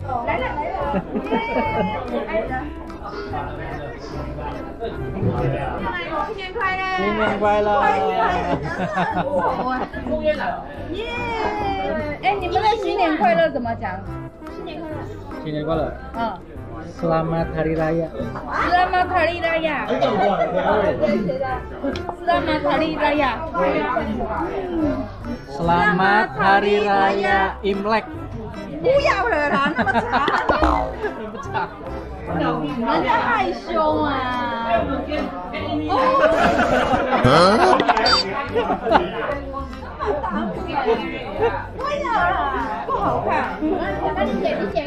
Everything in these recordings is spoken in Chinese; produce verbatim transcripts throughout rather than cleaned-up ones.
来了来了，新年快乐！ 新年快乐！ 耶！哎，你们的新年快乐怎么讲？新年快乐！ 新年快乐！ 嗯。 Selamat Hari Raya. Selamat Hari Raya. Selamat Hari Raya. Selamat Hari Raya Imlek. 不要了啦，那么长。人家害羞啊。哦。不要啦，不好看。那你剪，你剪。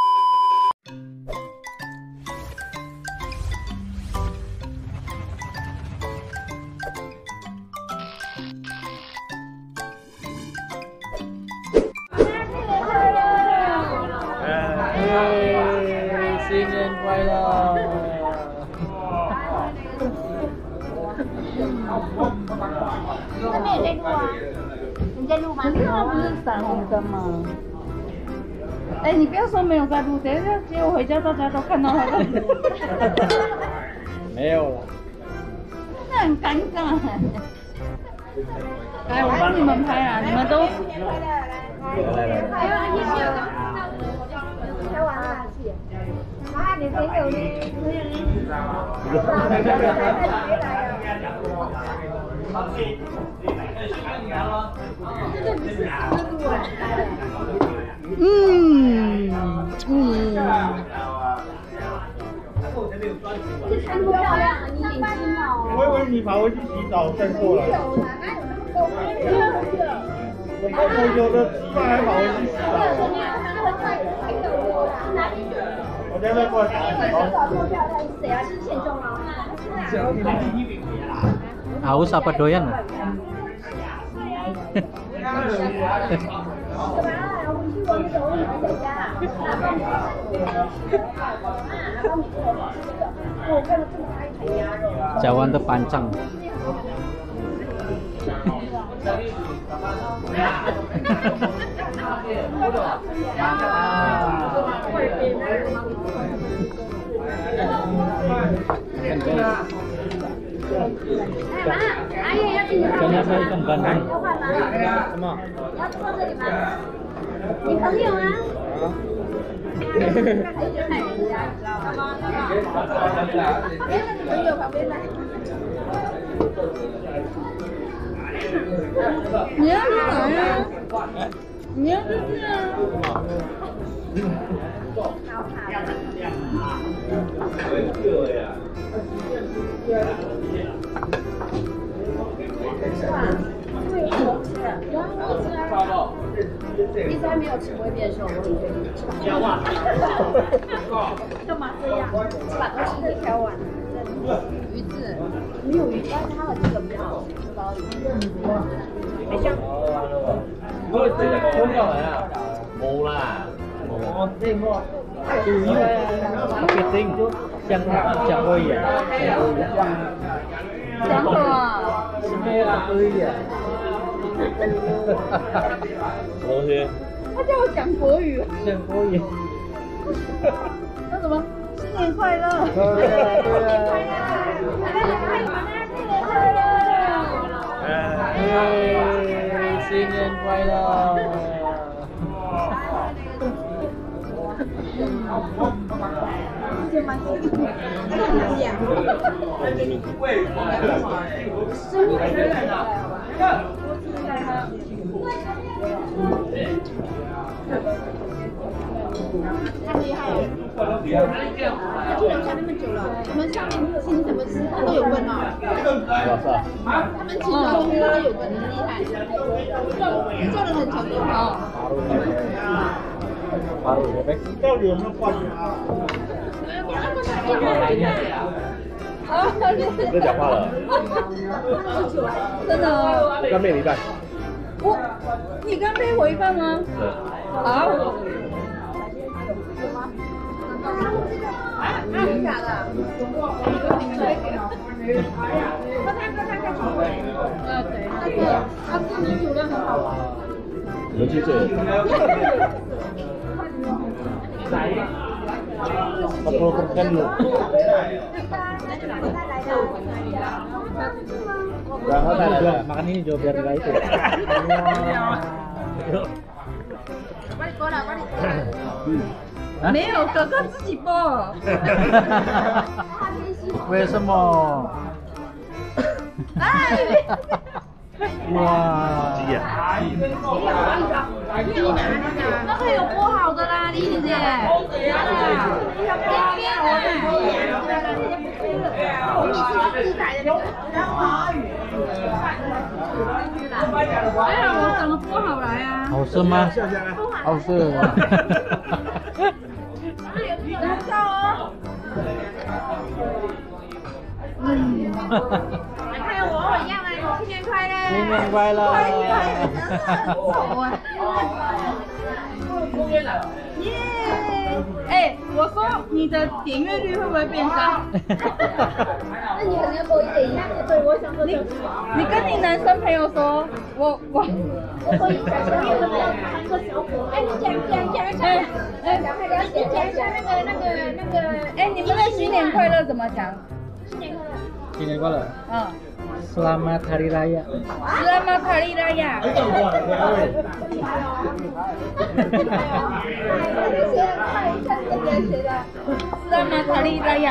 新年快乐！ 这边也在录啊？你在录吗？可是它不是闪红灯吗？哎，你不要说没有在录，等一下结果回家大家都看到他在录。 没有了。 那很尴尬。来，我帮你们拍啊！你们都。 来来来。 拍完了。啊，你朋友呢？朋友呢？嗯嗯。这穿多漂亮啊！你眼睛哦。 我以为你跑回去洗澡再过来。 有啦，哪有那么多？ 我刚我有的鸡巴还跑回去洗澡。我现在过来。 谁啊？是钱钟吗？ Haus apa doyan? Jauhan terpancang. Kenapa ikan bandeng? 什么？ 你要坐这里吗？你朋友啊？还是看人家，你知道吗？哎，那你朋友旁边来。你要去哪呀？你要去哪？一直还没有吃不会变瘦，我很确定。干嘛这样？把东西都挑完了。鱼子没有鱼，但是它的这个比较好吃，包鱼。还香。 我这个空過嚟啊！冇啦，冇。注意，marketing yang yang oh iya, yang oh iya. 讲什么？ 什么哦呀？老师， 他叫我讲国语。 讲国语。 那什么？新年快乐！新年快乐！ 新年快乐！ 这蛮新的，这很痒。生日快乐！太厉害了！他去人家那么久了，我们上面请什么吃他都有问哦。他们请什么吃他都有问，很厉害。做人很成功哦。 到底有没有换啊？ 不讲话了。 真的哦。 我刚背了一半。 我，你刚背我一半吗？ 对。 好。真的假的？他他他他好贵。呃，对，那个他自己酒量很好。 有几岁？ empat puluh persen loh. Jual, makan ini jual biar enggak itu. 没有，哥哥自己剥。 为什么？ 哎。 哇！ 鸡呀！ 那个有剥好的啦，丽丽姐。边边啊！我们是自宰的那个。哎呀，我怎么剥好来啊？ 好吃吗？好吃。 等下哦。嗯。还有我我一样啊，新年快乐！ 新年快乐！ 耶！哎，我说你的点阅率会不会变高？ 那你可能要多一点一样的，对，我想说你你跟你男生朋友说，我我我可以在前面不要穿个小狗，哎，你讲讲讲一下，哎，赶快了解讲一下那个那个那个， 哎，你们的新年快乐怎么讲？ 新年快乐。 新年快乐！ 嗯 Selamat Hari Raya. Selamat Hari Raya. Selamat Hari Raya.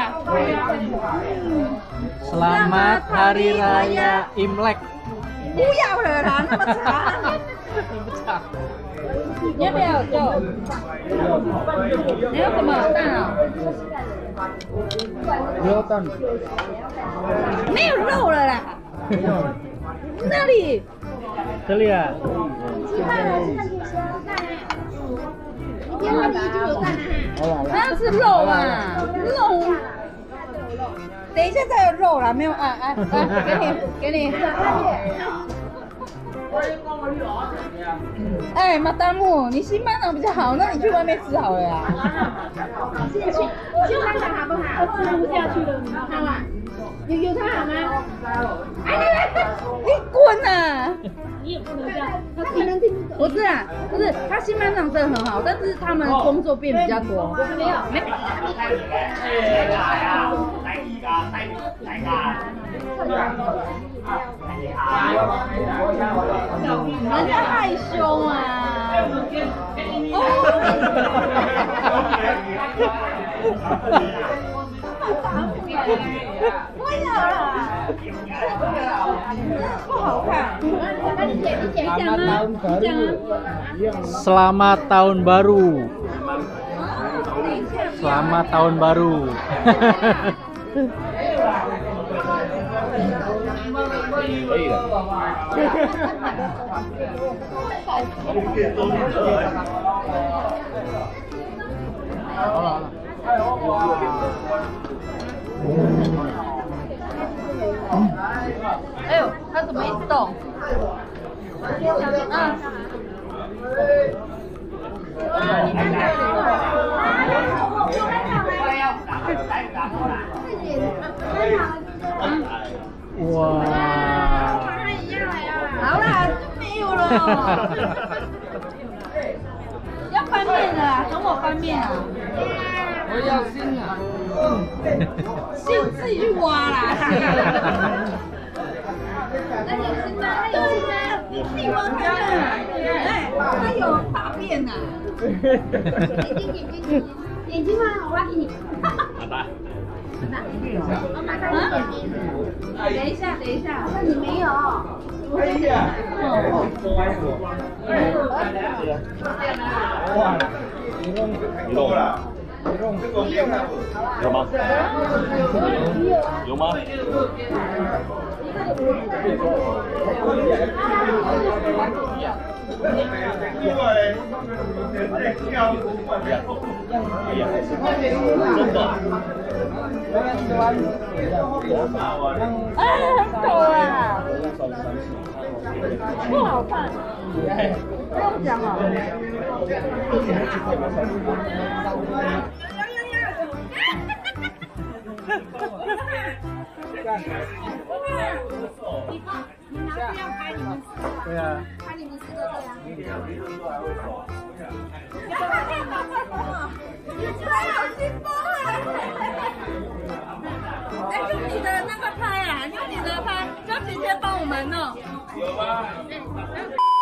Selamat Hari Raya Imlek. 不要了啦，那么长。你要不要肉？你要什么蛋啊？ 牛蛋。 没有肉了啦。那里。 这里啊。 鸡蛋还是看天香蛋哎。你别那里已经有蛋了。 那是肉啊，肉。等一下再有肉啦，没有啊啊啊！给你给你。哎，马达木，你新班长比较好，那你去外面吃好了呀。 新新班长好不好？吃不下去了，好啊。有有他好吗？ 哎，你滚呐！ 你也不能这样，他可能听不懂。 不是啊，不是，他新班长真的很好，但是他们工作变比较多。 没有，没。 人家害羞啊！哦。不要啦，不好看。 那你剪，你剪一讲啊，你讲啊。 Selamat tahun baru. Selamat tahun baru. 哎呦，它怎么一直动？嗯。 哇！ 好啦，没有了。要翻面了，等我翻面啊！ 我要心啊！ 心自己去挖啦。那有心吗？那有心吗？你闻看看，哎，它有大便呐。 眼睛眼睛眼睛吗？我挖给你。 好的。 我马上眼睛。 等一下，等一下。 那你没有。 哎呀！哇！你弄了。有吗？有吗？真的。 哎，很丑啊！不好看。不用讲了。 你拿这样拍你们四个， 对啊， 拍你们四个对啊。 好兴奋哎！用你的那个拍啊，用你的拍，叫姐姐帮我们弄。有吗？